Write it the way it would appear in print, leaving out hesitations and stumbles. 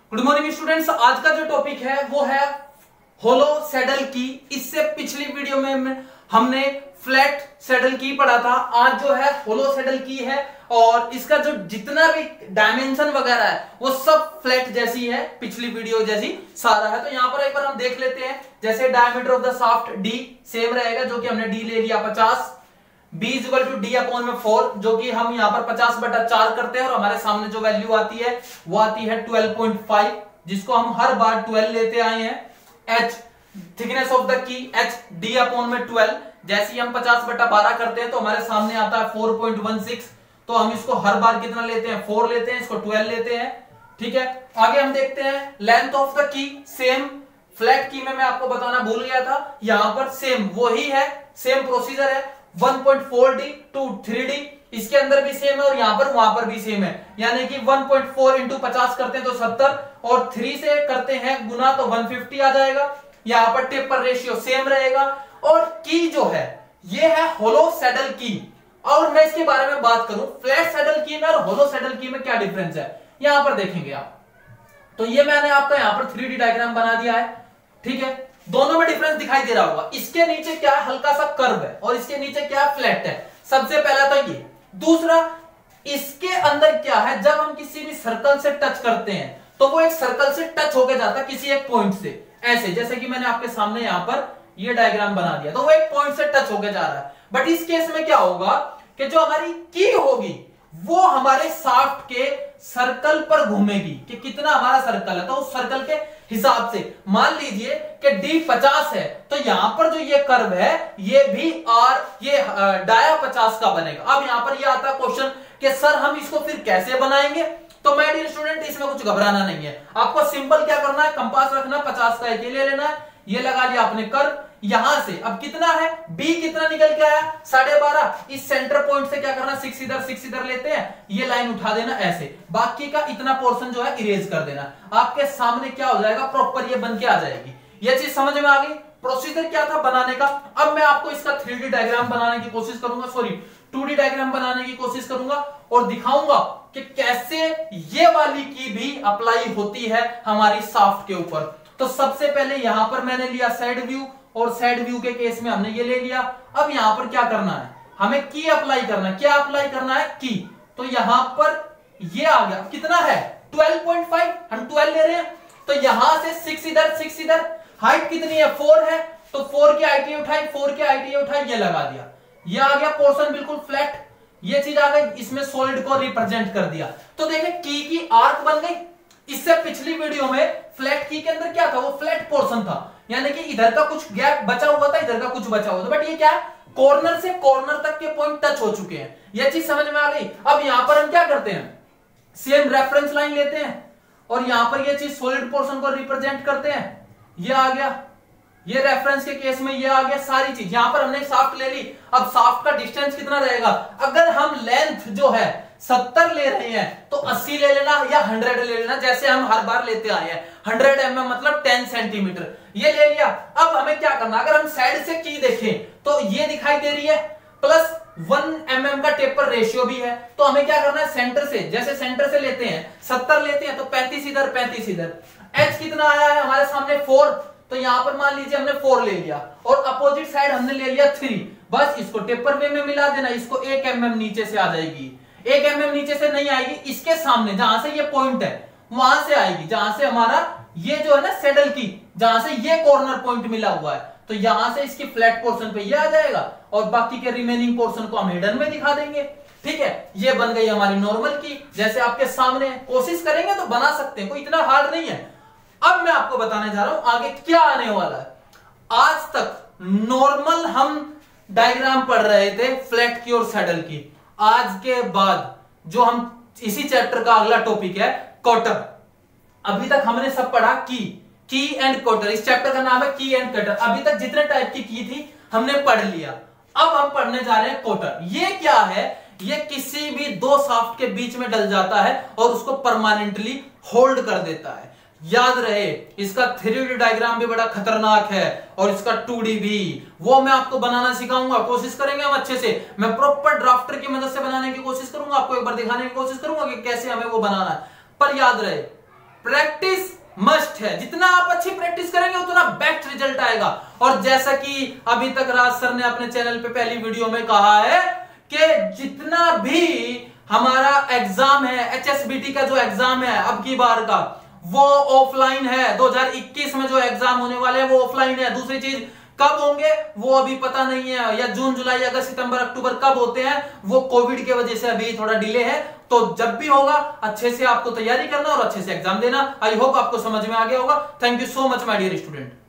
Good morning students. आज का जो टॉपिक है वो है होलो सैडल की। इससे पिछली वीडियो में हमने फ्लैट सैडल की पढ़ा था। आज जो है होलो सैडल की है और इसका जो जितना भी डायमेंशन वगैरह है वो सब फ्लैट जैसी है, पिछली वीडियो जैसी सारा है। तो यहां पर एक बार हम देख लेते हैं। जैसे diameter of the shaft d same रहेगा, जो कि हमने डी ले लिया 50, b equal to d upon में 4, जो कि हम यहां पर 50/4 करते हैं और हमारे सामने जो वैल्यू आती है वो आती है 12.5, जिसको हम हर बार 12 लेते आए हैं। h थिकनेस ऑफ द की h d अपॉन में 12, जैसे ही हम 50/12 करते हैं तो हमारे सामने आता है 4.16, तो हम इसको हर बार कितना लेते हैं 4 लेते हैं, इसको 12 लेते हैं। ठीक है, आगे हम देखते हैं लेंथ ऑफ द की। सेम फ्लैट की में मैं आपको बताना भूल गया था, यहां पर सेम वही है, सेम प्रोसीजर है। 1.4d टू 3d, इसके अंदर भी सेम है और यहां पर वहां पर भी सेम है, यानी कि 1.4 इंटू 50 करते हैं तो 70 और 3 से करते हैं गुना तो 150 आ जाएगा। यहां पर टेपर रेशियो सेम रहेगा। और की जो है ये है होलो सैडल की। और मैं इसके बारे में बात करूं, फ्लैट सैडल की में और होलो सैडल की में क्या डिफरेंस है यहां पर देखेंगे आप। तो ये मैंने आपका यहां पर 3D डायग्राम बना दिया है। ठीक है, दोनों में डिफरेंस दिखाई दे रहा होगा। इसके नीचे क्या है, हल्का सा कर्व है और इसके नीचे क्या है, फ्लैट है। सबसे पहला तो ये। दूसरा, इसके अंदर क्या है, जब हम किसी भी सर्कल से टच करते हैं तो वो एक सर्कल से टच होके जाता है किसी एक पॉइंट से, ऐसे जैसे कि मैंने आपके सामने यहां पर ये डायग्राम बना दिया, तो वो एक पॉइंट से टच होके जा रहा है। बट इस केस में क्या होगा कि जो हमारी की होगी वो हमारे शाफ्ट के सर्कल पर घूमेगी कि कितना हमारा सर्कल है, तो उस सर्कल के हिसाब से मान लीजिए कि डी 50 है तो यहां पर जो ये कर्व है ये भी ये डाया 50 का बनेगा। अब यहां पर ये आता है क्वेश्चन कि सर हम इसको फिर कैसे बनाएंगे। तो माय डियर स्टूडेंट, इसमें कुछ घबराना नहीं है, आपको सिंपल क्या करना है, कंपास रखना, 50 का एक ये ले लेना है, ये लगा लिया आपने कर्व। यहां से अब कितना है, b कितना निकल के आया 12.5, इस सेंटर पॉइंट से क्या करना, 6 इधर लेते हैं, ये लाइन उठा देना ऐसे, बाकी का इतना पोर्शन जो है इरेज कर देना। आपके सामने क्या हो जाएगा, प्रॉपर ये बन के आ जाएगी। ये चीज समझ में आ गई। प्रोसीजर क्या था बनाने का। अब मैं आपको इसका 3D डायग्राम बनाने की कोशिश करूंगा, सॉरी 2D डायग्राम बनाने की कोशिश करूंगा और दिखाऊंगा कि कैसे ये वाली की भी अप्लाई होती है हमारी शाफ्ट के ऊपर। तो सबसे पहले यहां पर मैंने लिया साइड व्यू और साइड व्यू के केस में हमने ये ले लिया। अब यहां पर क्या करना है, हमें की अप्लाई करना है। क्या अप्लाई करना है, की। तो यहां पर ये आ गया, कितना है 12.5, हम 12 ले रहे हैं, तो यहां से 6 इधर, हाइट कितनी है 4 है, तो 4 की हाइट ये उठाई, 4 की हाइट ये उठाई, ये लगा दिया, ये आ गया पोर्शन बिल्कुल फ्लैट। ये चीज आ गई, इसमें सॉलिड को रिप्रेजेंट कर दिया। तो देखिए की आर्क बन गई। इससे पिछली वीडियो में फ्लैट की के अंदर क्या था, वो फ्लैट पोर्शन था, यानी कि इधर का कुछ गैप बचा हुआ था, इधर का कुछ बचा हुआ था। बट ये क्या है, कॉर्नर से कॉर्नर तक के पॉइंट टच हो चुके हैं। ये चीज समझ में आ गई। अब यहां पर हम क्या करते हैं, सेम रेफरेंस लाइन लेते हैं और यहां पर ये चीज सॉलिड पोर्शन को रिप्रेजेंट करते हैं। ये आ गया, ये रेफरेंस के केस में ये आ गया सारी चीज। यहां पर हमने शाफ्ट ले ली। अब शाफ्ट का डिस्टेंस कितना रहेगा, अगर हम लेंथ जो है 70 ले रहे हैं तो 80 ले लेना या 100 ले लेना, जैसे हम हर बार लेते आए हैं। 100 mm मतलब 10 सेंटीमीटर, ये ले लिया। अब हमें क्या करना, अगर हम साइड से की देखें तो ये दिखाई दे रही है, प्लस 1 mm का टेपर रेशियो भी है। तो हमें क्या करना है, सेंटर से, जैसे सेंटर से लेते हैं 70 लेते हैं तो 35 इधर। h कितना आया है हमारे सामने 4, तो यहां पर मान लीजिए हमने 4 ले लिया और अपोजिट साइड हमने ले लिया 3। बस इसको टेपर वे में मिला देना, इसको 1 mm नीचे से आ जाएगी। 1 mm नीचे से नहीं आएगी, इसके सामने जहां से ये पॉइंट है वहां से आएगी, जहां से हमारा ये जो है ना सैडल की, जहां से ये कॉर्नर पॉइंट मिला हुआ है, तो यहां से इसकी फ्लैट पोर्शन पे ये आ जाएगा और बाकी के रिमेनिंग पोर्शन को हम हिडन में दिखा देंगे। ठीक है, ये बन गई हमारी नॉर्मल की, जैसे आपके सामने। कोशिश करेंगे तो बना सकते हैं, कोई इतना हार्ड नहीं है। अब मैं आपको बताने जा रहा हूं आगे क्या आने वाला है। आज तक नॉर्मल हम डायग्राम पढ़ रहे थे फ्लैट की और सैडल की। आज के बाद जो हम इसी चैप्टर का अगला टॉपिक है कॉटर। अभी तक हमने सब पढ़ा की एंड कॉटर, इस चैप्टर का नाम है की एंड कटर। अभी तक जितने टाइप की थी हमने पढ़ लिया। अब हम पढ़ने जा रहे हैं कॉटर। ये क्या है, ये किसी भी दो शाफ्ट के बीच में डल जाता है और उसको परमानेंटली होल्ड कर देता है। याद रहे, इसका 3D डायग्राम भी बड़ा खतरनाक है और इसका 2D भी, वो मैं आपको बनाना सिखाऊंगा। कोशिश करेंगे हम अच्छे से, मैं प्रॉपर ड्राफ्टर की मदद से बनाने की कोशिश करूंगा, आपको एक बार दिखाने की कोशिश करूंगा कि कैसे हमें वो बनाना है। पर याद रहे, प्रैक्टिस मस्ट है। जितना आप अच्छी प्रैक्टिस करेंगे उतना बेस्ट रिजल्ट आएगा। और जैसा कि अभी तक राज सर ने अपने चैनल पे पहली वीडियो में कहा है कि जितना भी हमारा एग्जाम है, HSBT का जो एग्जाम है अब की बार का, वो ऑफलाइन है। 2021 में जो एग्जाम होने वाले हैं वो ऑफलाइन है। दूसरी चीज, कब होंगे वो अभी पता नहीं है, या जून जुलाई अगस्त सितंबर अक्टूबर कब होते हैं, वो कोविड की वजह से अभी थोड़ा डिले है। तो जब भी होगा अच्छे से आपको तैयारी करना और अच्छे से एग्जाम देना। आई होप आपको समझ में आ गया होगा। Thank you so much my dear student.